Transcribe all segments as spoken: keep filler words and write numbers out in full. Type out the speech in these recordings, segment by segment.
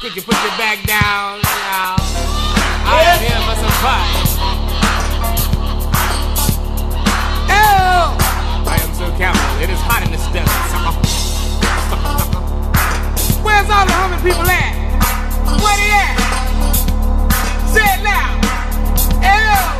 Could you put your back down now? I am here for some fun. Oh! I am so careful. It is hot in this desert. Where's all the humming people at? Where they at? Say it loud. Oh!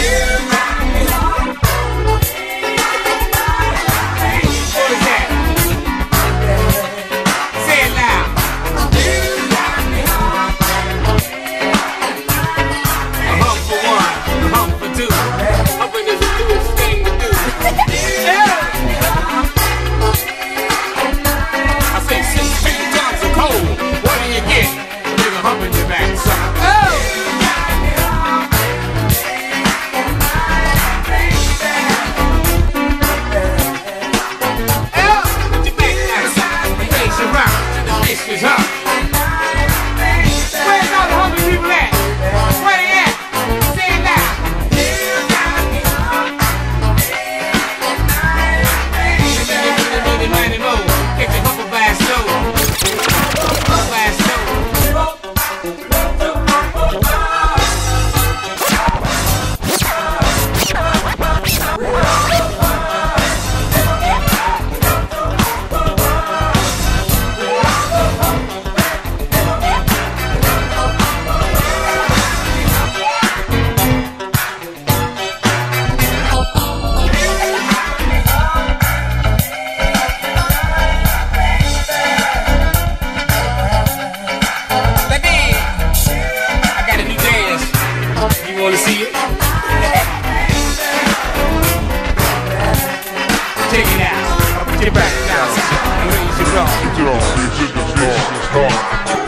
wanna see it? Take it out. Put your back down and raise your arm.